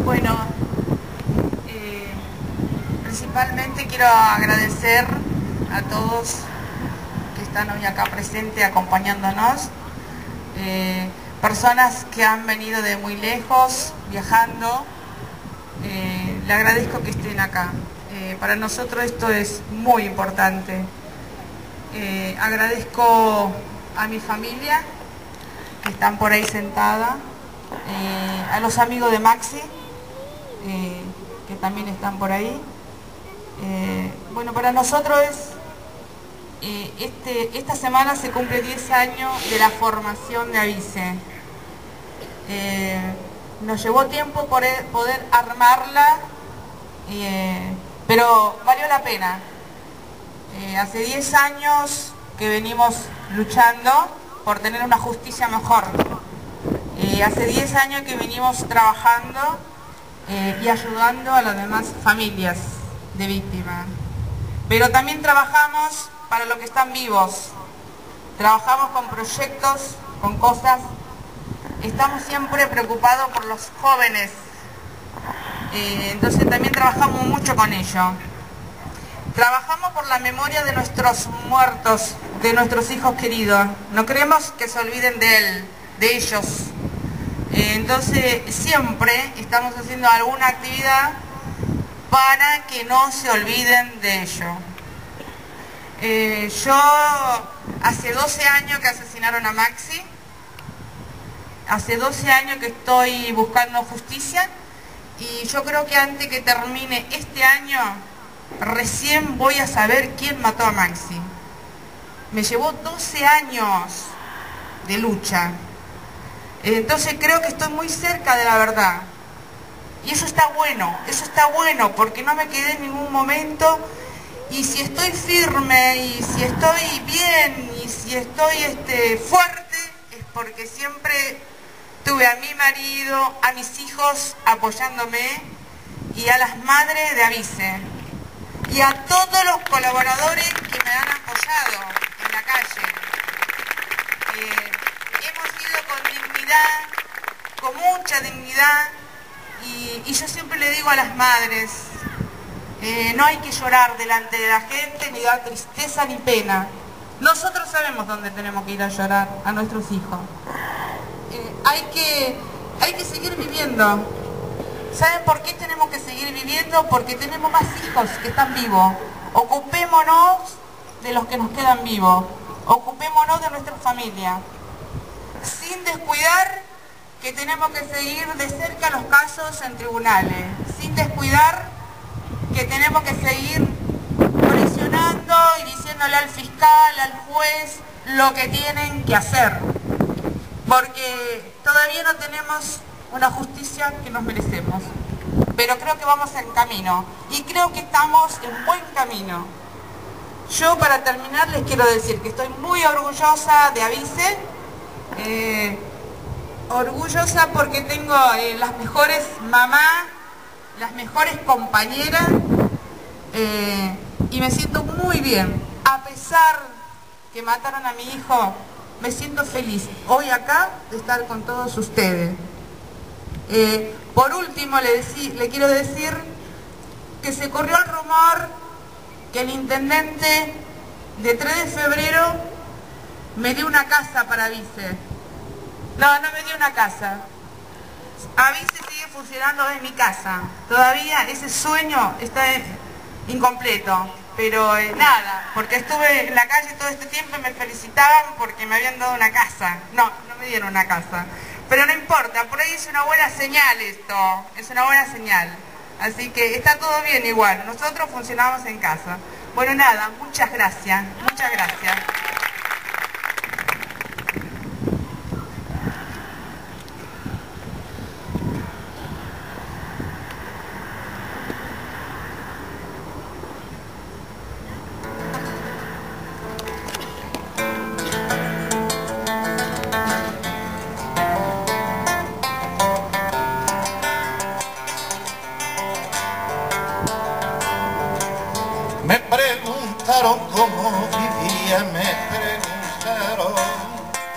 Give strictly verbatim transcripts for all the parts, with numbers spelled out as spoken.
Bueno, eh, principalmente quiero agradecer a todos que están hoy acá presentes acompañándonos, eh, personas que han venido de muy lejos, viajando, eh, le agradezco que estén acá. Eh, para nosotros esto es muy importante. Eh, agradezco a mi familia, que están por ahí sentada, eh, a los amigos de Maxi, eh, que también están por ahí. Eh, bueno, para nosotros es, eh, este, esta semana se cumple diez años de la formación de AVICE. Eh, nos llevó tiempo poder, poder armarla, eh, pero valió la pena. Eh, hace diez años que venimos luchando por tener una justicia mejor. Eh, hace diez años que venimos trabajando eh, y ayudando a las demás familias de víctimas. Pero también trabajamos para los que están vivos. Trabajamos con proyectos, con cosas. Estamos siempre preocupados por los jóvenes. Eh, entonces también trabajamos mucho con ellos. Trabajamos por la memoria de nuestros muertos, de nuestros hijos queridos. No queremos que se olviden de él, de ellos. Eh, entonces siempre estamos haciendo alguna actividad para que no se olviden de ellos. Eh, yo hace doce años que asesinaron a Maxi. Hace doce años que estoy buscando justicia. Y yo creo que antes que termine este año, recién voy a saber quién mató a Maxi. Me llevó doce años de lucha. Entonces creo que estoy muy cerca de la verdad. Y eso está bueno, eso está bueno, porque no me quedé en ningún momento. Y si estoy firme, y si estoy bien, y si estoy este, fuerte, es porque siempre tuve a mi marido, a mis hijos apoyándome, y a las madres de AVICE. Y a todos los colaboradores que me han apoyado en la calle. Eh, hemos ido con dignidad, con mucha dignidad, y, y yo siempre le digo a las madres, eh, no hay que llorar delante de la gente, ni dar tristeza ni pena. Nosotros sabemos dónde tenemos que ir a llorar a nuestros hijos. Eh, hay que, hay que seguir viviendo. ¿Saben por qué tenemos que seguir viviendo? Porque tenemos más hijos que están vivos. Ocupémonos de los que nos quedan vivos. Ocupémonos de nuestra familia. Sin descuidar que tenemos que seguir de cerca los casos en tribunales. Sin descuidar que tenemos que seguir presionando y diciéndole al fiscal, al juez, lo que tienen que hacer. Porque todavía no tenemos una justicia que nos merecemos, pero creo que vamos en camino y creo que estamos en buen camino. Yo, para terminar, les quiero decir que estoy muy orgullosa de AVICE, eh, orgullosa porque tengo eh, las mejores mamás, las mejores compañeras, eh, y me siento muy bien. A pesar que mataron a mi hijo, me siento feliz hoy acá de estar con todos ustedes. Eh, por último, le, decí, le quiero decir que se corrió el rumor que el intendente de tres de febrero me dio una casa para AVICE. No, no me dio una casa. AVICE sigue funcionando en mi casa. Todavía ese sueño está incompleto. Pero eh, nada, porque estuve en la calle todo este tiempo y me felicitaban porque me habían dado una casa. No, no me dieron una casa. Pero no importa, por ahí es una buena señal esto, es una buena señal. Así que está todo bien igual, nosotros funcionamos en casa. Bueno, nada, muchas gracias, muchas gracias. Me preguntaron cómo vivía, me preguntaron,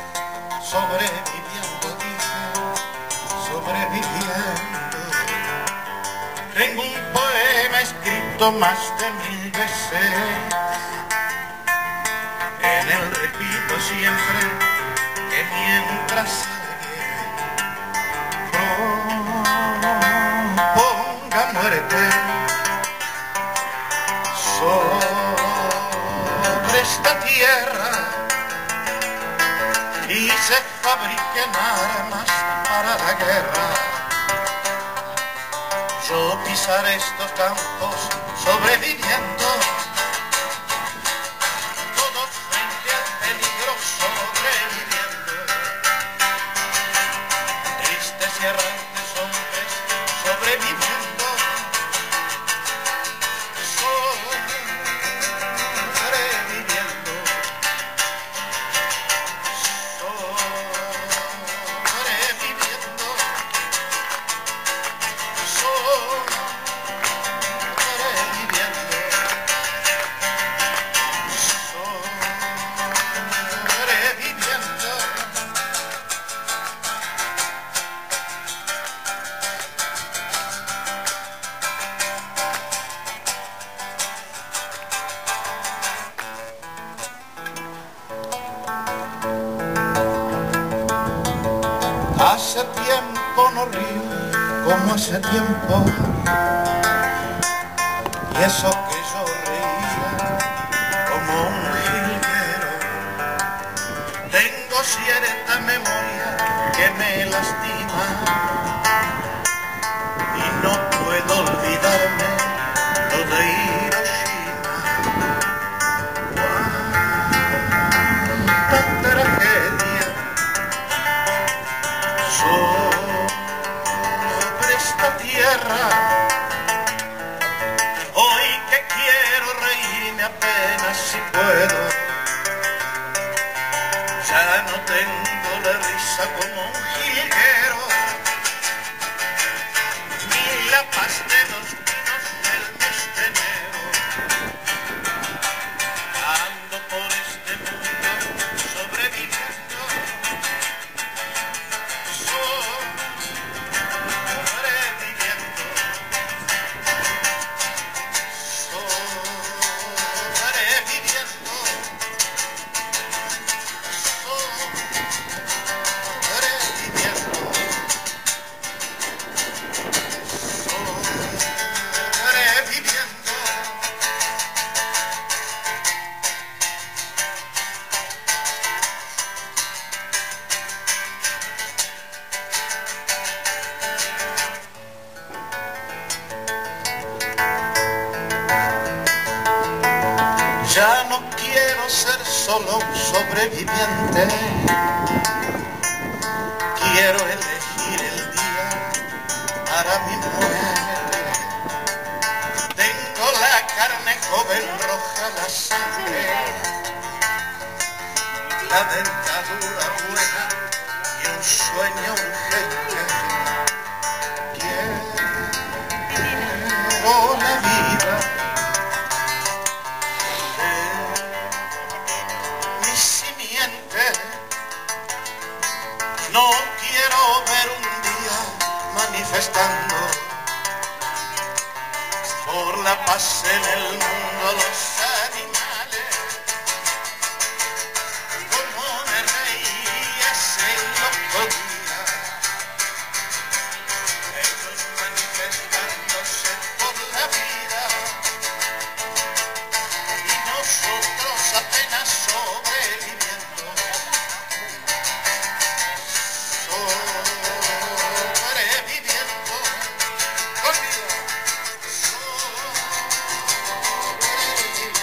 sobreviviendo, dije, sobreviviendo. repito más de mil veces, en él repito siempre que mientras proponga muerte sobre esta tierra y se fabriquen armas para la guerra, yo pisaré estos campos sobreviviendo, todo frente al peligro sobreviviendo, tristes y errantes hombres sobreviviendo, sobreviviendo, sobreviviendo, hace tiempo no río como hace tiempo, y eso que yo reía como un jilguero, tengo cierta memoria que me lastima y no puedo olvidarme lo de Hiroshima. Cuánta tragedia sobre esta tierra, hoy que quiero reírme apenas si puedo, ya no tengo la risa como un jilguero, ni la paz de los vinos del mes de enero, ando por este mundo sobreviviendo, sobreviviendo, sobreviviendo, sobreviviendo, sobreviviendo. Ya no quiero ser solo un sobreviviente, quiero elegir el día para mi muerte. Tengo la carne joven, roja la sangre, la dentadura buena y un sueño urgente. Quiero la vida, no quiero ver un día manifestando por la paz en el mundo los animales, como me reía ese loco día, ellos manifestándose por la vida y nosotros apenas sobreviviendo. Sobreviviendo,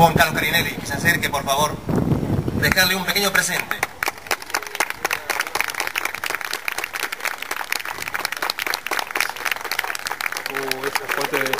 Juan Carlos Carinelli, que se acerque, por favor, dejarle un pequeño presente. Uh, esa foto de...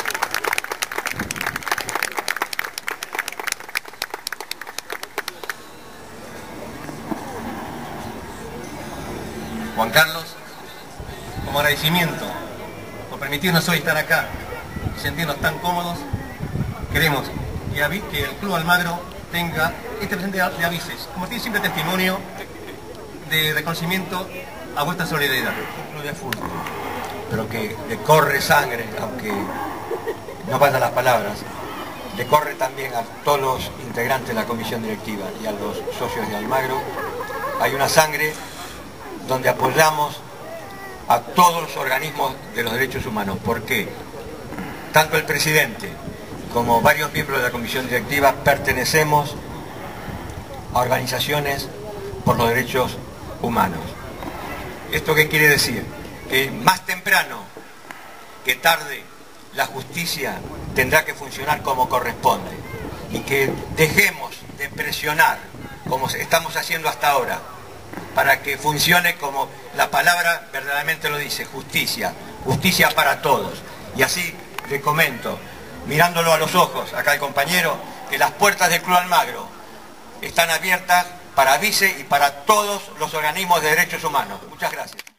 Juan Carlos, como agradecimiento por permitirnos hoy estar acá y sentirnos tan cómodos, queremos que, que el Club Almagro tenga este presente de avises, como tiene simple testimonio de reconocimiento a vuestra solidaridad. Un club de fútbol, pero que le corre sangre, aunque no vayan las palabras, le corre también a todos los integrantes de la comisión directiva y a los socios de Almagro. Hay una sangre donde apoyamos a todos los organismos de los derechos humanos, porque tanto el presidente como varios miembros de la comisión directiva pertenecemos a organizaciones por los derechos humanos. ¿Esto qué quiere decir? Que más temprano que tarde la justicia tendrá que funcionar como corresponde y que dejemos de presionar como estamos haciendo hasta ahora para que funcione como la palabra verdaderamente lo dice, justicia, justicia para todos. Y así le comento, mirándolo a los ojos, acá el compañero, que las puertas del Club Almagro están abiertas para Vice y para todos los organismos de derechos humanos. Muchas gracias.